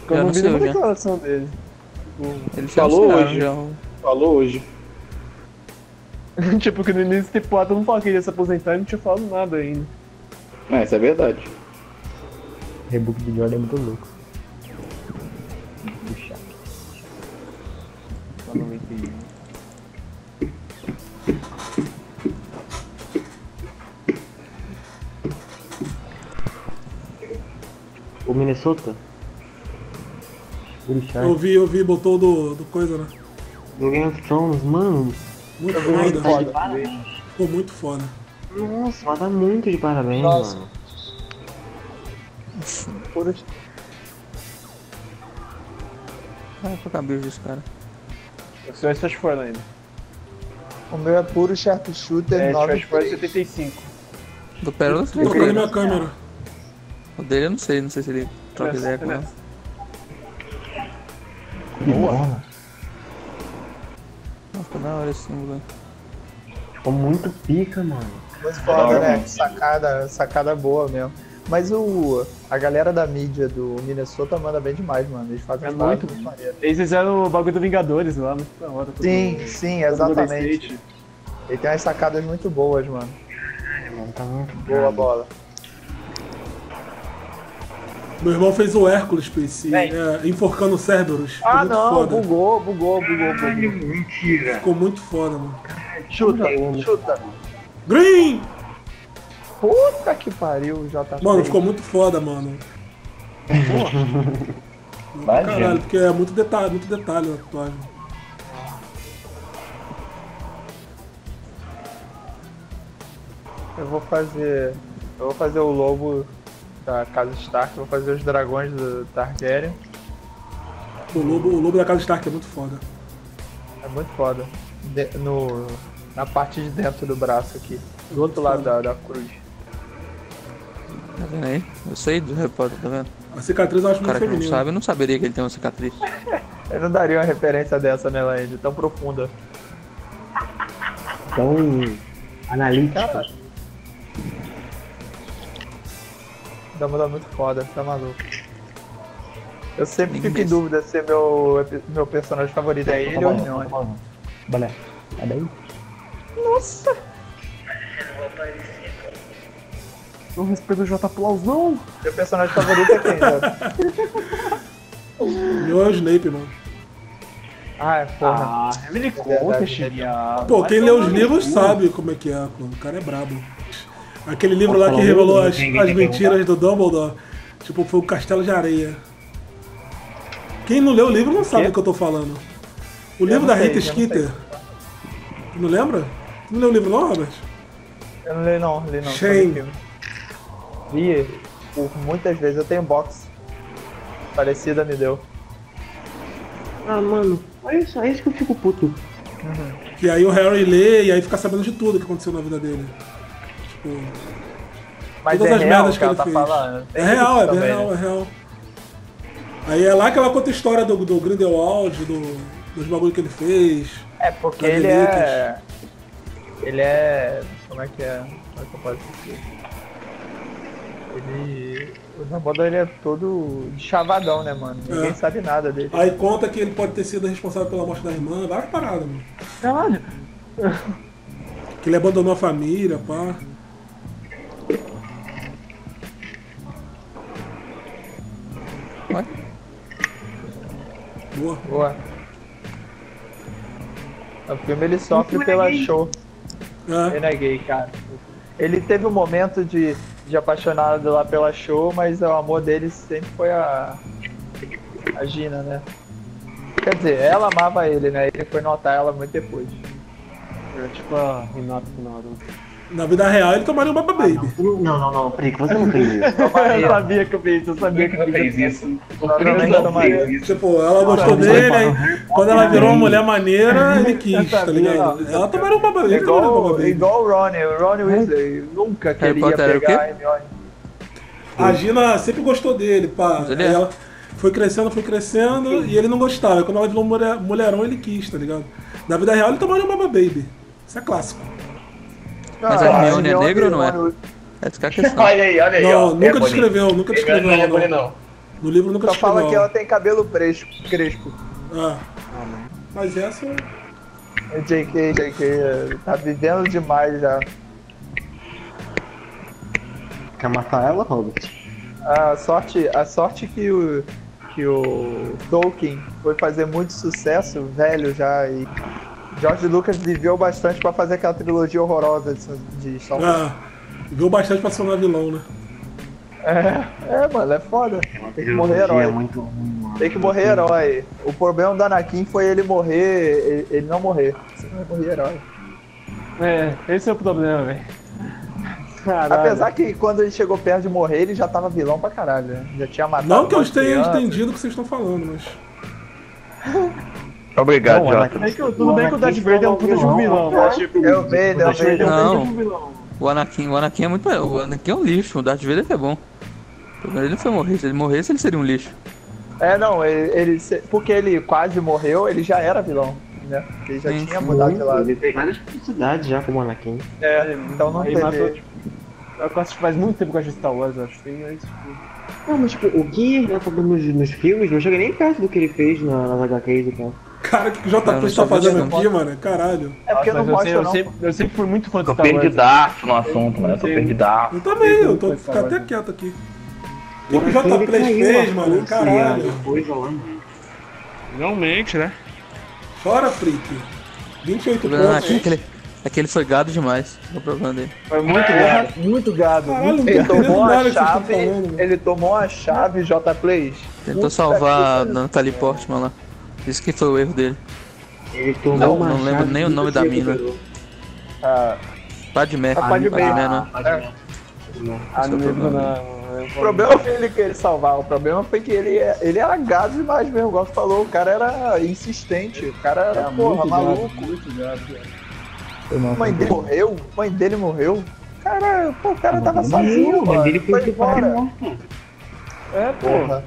que eu não vi nenhuma declaração dele. Ele falou hoje. Falou hoje. Tipo, que no início da temporada não falou que ele ia se aposentar e não tinha falado nada ainda. Isso é verdade. O rebook de Jordan é muito louco. Puxa. Só 91. O Minnesota? Eu vi, botou do coisa, né? Do Game of Thrones, mano. Muito foda. Ficou muito foda. Nossa, mas tá muito de parabéns, nossa, mano. Pura... Vai pra cabeça desse cara. O seu é Smash Four ainda. O meu é puro Sharpshooter 9. Smash Four 75. Do Pérola eu sei. Tô trocando minha câmera. O dele eu não sei se ele troca ideia com ela. Boa. Nossa, ficou da hora esse símbolo. Ficou muito pica, mano. Muito foda, né? Sacada boa mesmo. Mas a galera da mídia do Minnesota manda bem demais, mano. Eles fazem muito maneiro. Eles fizeram o bagulho do Vingadores lá, muito da hora. Sim, exatamente. Ele tem umas sacadas muito boas, mano. Tá muito boa bola. Meu irmão fez o Hércules, PC, enforcando o Cerberus. Ah, não, foda. Bugou. Mentira. Ficou muito foda, mano. Chuta. Green! Puta que pariu, JP. Mano, ficou muito foda, mano. Caralho, porque é muito detalhe na tatuagem. Eu vou fazer o lobo da Casa Stark, vou fazer os dragões do Targaryen. O lobo da Casa Stark é muito foda. É muito foda. Na parte de dentro do braço aqui. Do outro lado da cruz. Tá vendo aí? Eu sei do repórter, tá vendo? A cicatriz eu acho O muito cara que feminina. não sabe, eu não saberia que ele tem uma cicatriz. Eu não daria uma referência dessa nela ainda, tão profunda. Tão analítica. Cara, Dumbledore é muito foda, tá maluco. Eu sempre fico em dúvida se meu personagem favorito é ele ou não. Balé, é daí? Nossa! Não respeita o J-Plaus, não! Meu personagem favorito é quem, Jota? Meu é o Snape, mano. Ah, porra. Ah, me conta, Xeriá. Pô, quem lê os livros sabe como é que é, mano. O cara é brabo. Aquele livro lá que revelou as mentiras do Dumbledore, tipo, foi o Castelo de Areia. Quem não leu o livro não sabe do que eu tô falando. O livro da Rita Skeeter. Não lembra? Não leu o livro não, Robert? Eu não li não. Shame. Vi por muitas vezes, eu tenho box. Parecida me deu. Ah, mano, olha só, é isso que eu fico puto. E aí o Harry lê e aí fica sabendo de tudo que aconteceu na vida dele. Tipo, mas todas as real merdas que ele tá fez. Falando. É real, é real. Aí é lá que ela conta a história do Grindelwald, dos bagulho que ele fez. É, porque ele é... Como é que eu posso dizer? O Dumbledore ele é todo chavadão, né, mano? Ninguém sabe nada dele. Aí conta que ele pode ter sido responsável pela morte da irmã, várias paradas, mano. Caralho! Que ele abandonou a família, pá. Vai. Boa. O filme ele sofre pela show. Ele é gay, cara. Ele teve um momento de apaixonado lá pela show, mas o amor dele sempre foi a Gina, né? Quer dizer, ela amava ele, né? Ele foi notar ela muito depois. É tipo a Renata final. Na vida real ele tomaria um Baba Baby. Não, peraí, que você não fez isso. Eu sabia que eu fiz isso. Tipo, ela gostou dele, aí quando ela virou uma mulher maneira, ele quis, tá ligado? Ela tomaria um Baba Baby. Igual o Ron Weasley, nunca queria pegar a Hermione. A Gina sempre gostou dele, pá. Aí ela foi crescendo e ele não gostava. Quando ela virou mulherão, ele quis, tá ligado? Na vida real ele tomaria um Baba Baby. Isso é clássico. Mas a Hermione é negra ou não é? Essa que é a questão. Olha aí. Não, nunca descreveu ela não. No livro nunca Só descreveu fala que ela. ela tem cabelo crespo. Ah. Mas essa... JK, tá vivendo demais já. Quer matar ela, Robert? A sorte que o Tolkien foi fazer muito sucesso, velho já, e George Lucas viveu bastante pra fazer aquela trilogia horrorosa de Star Wars. Ah, viu bastante pra se tornar vilão, né? Mano, é foda. Tem que morrer É herói. muito ruim, mano. Tem que morrer herói. O problema do Anakin foi ele morrer, ele não morrer. Você não vai morrer herói. Esse é o problema, velho. Caralho. Apesar que quando ele chegou perto de morrer, ele já tava vilão pra caralho, né? Já tinha matado. Não que eu umas tenha crianças. entendido o que vocês estão falando, mas... Obrigado, Não, Jota. Tudo bem que o Darth Vader é um puta de um vilão, mas tipo... É o Vader, é o Vader. Não. O Anakin é muito melhor. O Anakin é um lixo, o Darth Vader é bom. Ele não foi morrer, se ele morresse ele seria um lixo. Não, porque ele quase morreu, ele já era vilão, né? Ele já tinha mudado de lado. Ele tem várias publicidades já como Anakin. Então não Aí teve. matou, tipo... Eu acho que faz muito tempo que eu assisto Star Wars, eu acho. Tem isso. Não, mas tipo, o que ele tá fazendo nos filmes não chega nem perto do que ele fez nas HQs e tal. Cara, o que o JP Não, tá fazendo não. aqui, mano? Caralho. É porque não Mas mostra, não. eu sempre fui muito fã de Tô Star Wars. perdidaço no assunto, mano. Eu tô perdidaço. Eu também, eu tô Foi ficando até falar, quieto aqui. O que o JP fez, mano? Caralho. Coisa lá. Realmente, né? Chora, Freak. 28 O problema pontos. aquele foi gado demais. É o problema dele. Foi muito gado. Caralho, não tô Ele entendendo tomou nada a que vocês estão chave, falando, mano. ele tomou a chave J-Plays. Tentou salvar a Natalie Portman lá. Isso que foi o erro dele. Ele tomou Não, uma não lembro chave nem o nome da mina. A Padmé. Padmé. Não. O problema foi ele querer salvar, o problema foi que ele era gado demais mesmo, igual você falou, o cara era insistente, o cara era, porra, maluco. Mãe dele morreu. Cara, pô, o cara tava sozinho, mano. Ele foi embora. morto. Porra.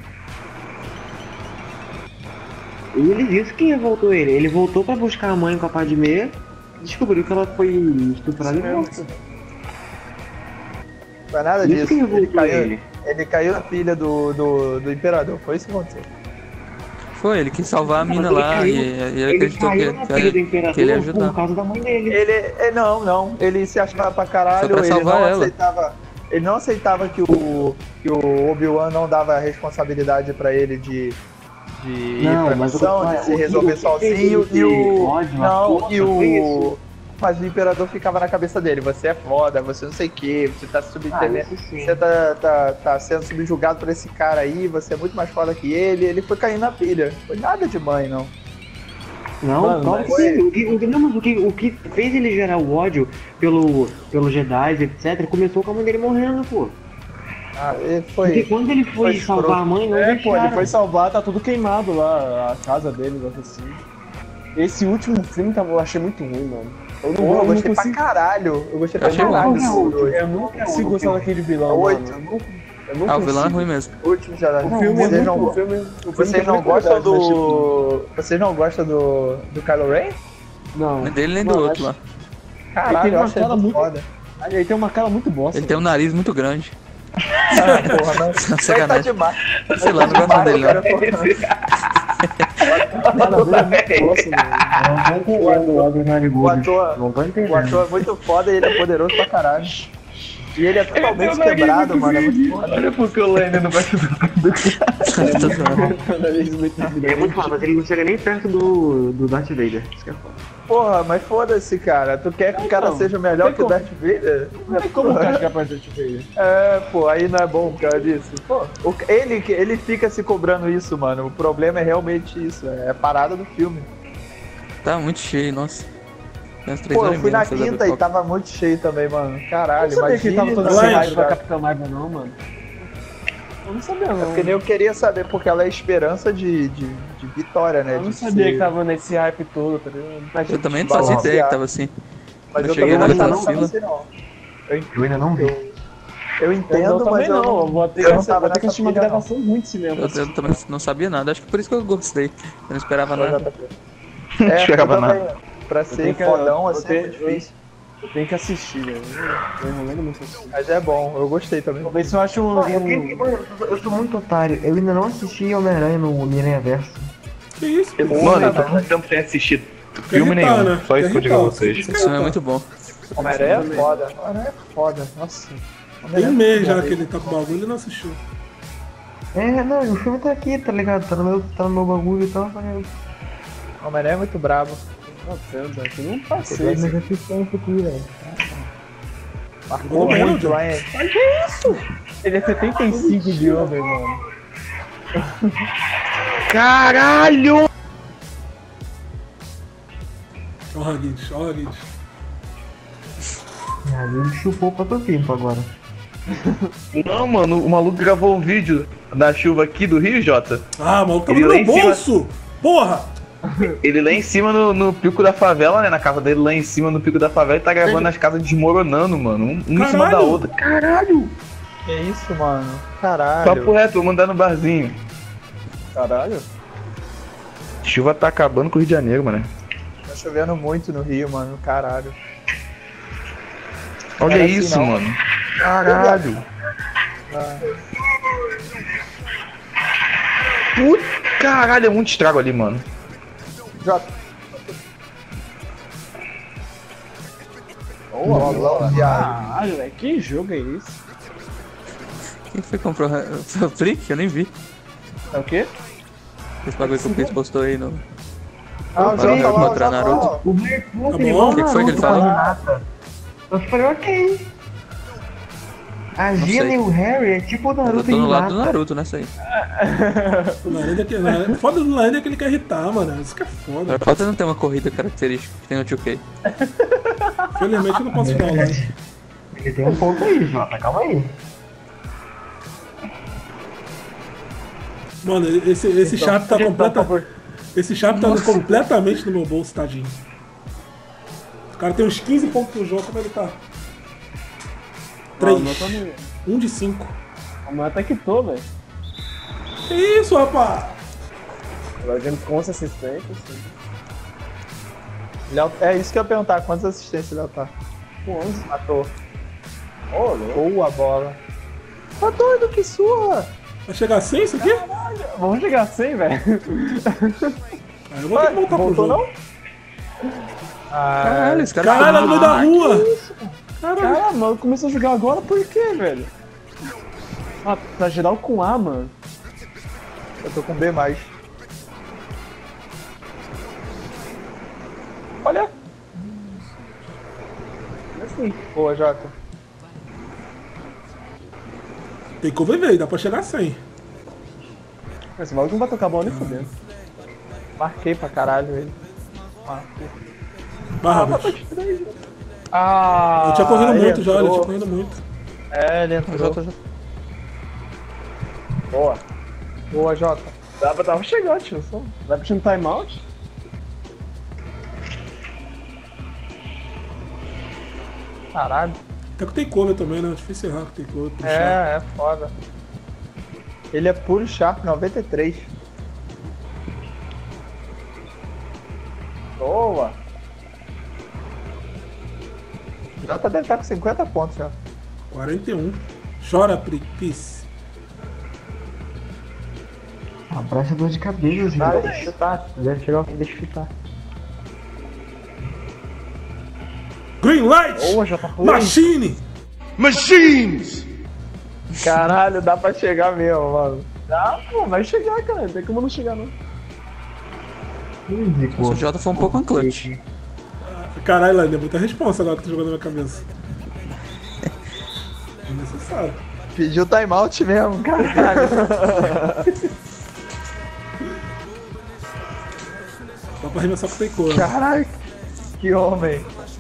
E ele disse que revoltou ele. Ele voltou pra buscar a mãe com a Padmé e descobriu que ela foi estuprada e morta. Não é nada Isso disso. que revoltou ele. Ele caiu na pilha do Imperador, foi isso que aconteceu. Foi, ele quis salvar a mina lá e ele acreditou caiu na filha do que ele ia Imperador ajudar. por causa da mãe dele. Não, ele se achava pra caralho, Só pra ele não salvar ela. aceitava. Ele não aceitava que o Obi-Wan não dava responsabilidade pra ele de ir pra mas missão, o que- de se o que- resolver o que sozinho, fez e o. ódio, a Não, força e foi o. isso. Mas o Imperador ficava na cabeça dele, você é foda, você não sei o que, você tá submetendo. isso sim. Você tá sendo subjugado por esse cara aí, você é muito mais foda que ele foi caindo na pilha. Foi nada de mãe, não. Não, Mano, claro mas- que sim. O que fez ele gerar o ódio pelo Jedi, etc., começou com a mãe dele morrendo, pô. Ele Porque foi. quando ele foi foi salvar escroto. a mãe, não Pô, deixaram. ele foi salvar, tá tudo queimado lá, a casa dele, assim. Esse último filme eu achei muito ruim, mano. Eu não, Porra, eu eu não gostei pra consigo, caralho. Eu gostei pra Achei bom. caralho Qual que é o desse último? dois. eu não consigo gostar daquele vilão, Oito. mano. Eu não Ah, o vilão é consigo. ruim mesmo. Último Jedi. O filme é Vocês muito... não, o filme vocês tem não muita gostam verdade, mas, tipo, do. Vocês não gostam do Kylo Ren? Não. Nem dele nem do Não, outro acho- lá. Caralho, tem eu uma acho ele cara muito muito- foda. Ele tem uma cara muito bosta. Ele tem um nariz muito grande. Porra, não. Tá Sacanagem. demais. Sei lá, não gosto dele não. O ator, Não tô o entendendo. ator é muito foda e ele é poderoso pra caralho. E ele é totalmente quebrado, mano. É muito foda. Olha porque o Lenny não vai Tô zoando. Ele é muito foda, mas ele não chega nem perto do Darth Vader. Isso que é foda. Porra, mas foda-se, cara. Tu quer que o cara Não, seja melhor tem que o como. Darth Vader? Não tem como o cara ficar perto de Vader. Pô, aí não é bom por causa disso. Pô, ele fica se cobrando isso, mano. O problema é realmente isso. É a parada do filme. Tá muito cheio, nossa. Tem umas 3 Pô, eu horas e fui meia na nessa da quinta e pipoca. tava muito cheio também, mano. Eu Caralho, não sabia que ele tava todo Ela esse é- hype pra Capitã Marvel, não, mano. Eu não sabia, não. Porque nem eu queria saber, porque ela é esperança de vitória, né? Eu não de sabia ser- que tava nesse hype todo, tá ligado? Mas, Eu também não fazia Balancear. ideia que tava assim. Mas Eu eu cheguei também na não outra tava fila. assim, não. Eu ainda não vi. Eu entendo, também mas eu não. Eu vou ter eu não que, tava vou ter que nessa assistir uma pilha, não. gravação muito de cinema. Eu também não sabia nada, acho que por isso que eu gostei. Eu não esperava nada. É, Esperava eu também. nada. Pra tenho ser que- fodão, eu assim, é tenho- muito difícil. Eu tenho que assistir, velho. Eu recomendo muito assistir. Mas é bom, eu gostei também. Vou ver se eu acho um. Mano, eu sou muito otário. Eu ainda não assisti Homem-Aranha no Homem-Aranha Verso. Que isso, pô? Mano, eu tô muito tempo sem assistir filme irritar, nenhum. né? Só isso que eu digo a vocês. Esse filme é muito bom. Homem-Aranha é foda. Homem-Aranha é foda. Nossa. Tem um mês já que ele tá com o bagulho e não assistiu. Não, o filme tá aqui, tá ligado? Tá no meu bagulho e tal. Homem-Aranha é muito brabo. Meu Deus, aqui não passei. Mas assistência aqui, velho. Marcou muito lá em... Mas que isso? Ele é 75 de over, mano. Caralho! Ó o Hagrid, ó o Hagrid. Ele chupou pra todo tempo agora. Não, mano, o maluco gravou um vídeo da chuva aqui do Rio, Jota. Ah, maluco, tava Ele no lá meu em cima- bolso! Porra! Ele lá em cima no pico da favela, né? Na casa dele lá em cima no pico da favela e tá gravando as casas desmoronando, mano. Um em cima da Caralho! outra. Caralho! Que isso, mano? Caralho. Papo reto, vou mandar no barzinho. Caralho. Chuva tá acabando com o Rio de Janeiro, mano. Tá chovendo muito no Rio, mano. Caralho. Olha Era assim, isso, não. mano. Caralho. Puta, caralho, é muito estrago ali, mano. Jota. Boa, viado. Caralho, velho. Que jogo é esse? Quem foi que comprou? Foi o Frick? Eu nem vi. É o quê? Esse bagulho que o Chris postou aí no. Ah, o Para Jota lá, mostrar o Jota Naruto. lá. O Mercúrio, Tá ele bom. igual O que foi que ele Naruto com a falou? Hinata. Eu falei, ok. A Gina sei. e o Harry é tipo o Eu Naruto tô e no lado do Hinata. Naruto nessa aí. O Narenda foda do Narenda é que ele quer irritar, mano. Isso que é foda. Falta não ter uma corrida característica que tem no 2K. Felizmente eu não posso ficar online. Ele tem um ponto aí, Jota, calma aí. Mano, esse chato tá Esse chato tá completamente no meu bolso, tadinho. O cara tem uns 15 pontos no jogo, como ele tá? 3. Não, tá no... 1 de 5. A mulher até quitou, velho. Que isso, rapaz? Agora vendo com essa assistência, assim. Léo, é isso que eu ia perguntar. Quantas assistências o Léo tá? Com 11. Matou. Ô, louco. Boa bola. Tá doido, que surra. Vai chegar a 100 isso aqui? Vamos chegar a 100, velho. Aí eu vou ter que voltar pro Voltou, jogo. não? Ah, Caralho, esse cara Caralho, no meio da rua! Caralho. Caralho, mano, começou a jogar agora por quê, velho? Ah, tá geral com A, mano. eu tô com B+. Olha. Assim. Boa, Jota. Tem que conviver, dá pra chegar a 100. Esse maluco não vai tocar a bola nem fudendo. Marquei pra caralho ele. Marcou. Vai, Robert. Ah, Eu tinha correndo ele muito já, ele entrou. tinha correndo muito. É, ele entrou. Jota. Boa. Boa, Jota. Tava chegando, tio. Só. Vai puxando timeout? Caralho. Até que tem cover também, né? Difícil errar que tem cover. puxar. É foda. Ele é puro Sharp 93. Boa. Jota deve estar com 50 pontos já. 41. Chora, Pris. Abraça dor de cabeça, Ah, gente. deixa eu chutar. Deve chegar aqui, deixa eu chutar. Green Light! Boa, Jota. Machine! Caralho, dá pra chegar mesmo, mano. Dá, pô, vai chegar, cara. Não tem como não chegar, não. O Jota foi um pouco clutch. Caralho, Laine, é muita responsa agora que tu jogou na minha cabeça. É necessário. Pediu timeout mesmo, caralho. Só pra arremessar com o Teikoa. Caralho, que homem.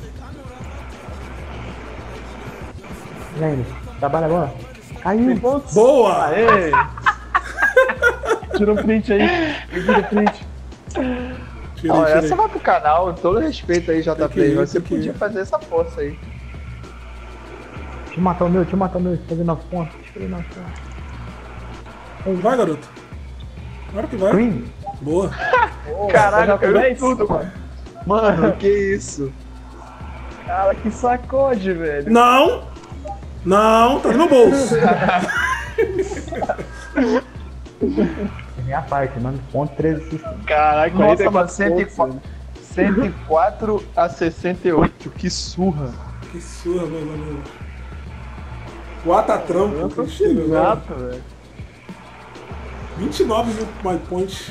Lene, trabalha agora. Tem pontos? Boa! Aê! Tira o print aí. Tira o print. Tirei, Ó, tirei. essa vai pro canal, todo respeito aí, JP. ir, Você tem que ir. podia fazer essa força aí. Deixa eu matar o meu, fazer 9 pontos. Deixa eu ver 9 pontos. Vai, garoto. Claro que vai. Green. Boa. Caralho, já caiu começa? tudo, mano. Mano, que isso? Cara, que sacode, velho. Não! Não, tá no meu bolso. Minha parte, mano. Ponto 13. Caraca, Nossa, mano, 104 a 68. Que surra. Que surra, meu amigo. O Atatrampo, que chega agora. Exato, velho. 29 mil my points.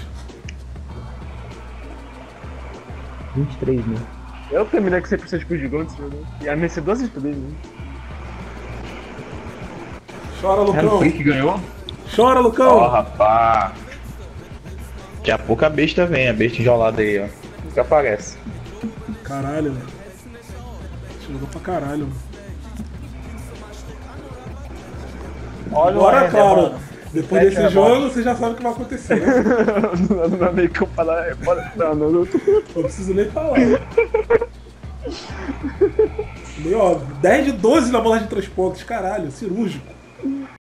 23 mil. Eu terminei com 100% de gol desse jogo. E a Mercedes 12 de né? Chora, Era o Lucão. Free que ganhou? Chora, Ó, Lucão. rapaz. Daqui a pouco a besta vem, a besta enjolada aí, ó. Nunca aparece. Caralho, velho. Jogou pra caralho, mano. Olha Agora, Ender, claro, mano. depois Repete desse a jogo, bola. você já sabe o que vai acontecer, né? Não é meio que eu falar. Não. Não preciso nem falar. Meio óbvio. 10 de 12 na bola de 3 pontos, caralho, cirúrgico.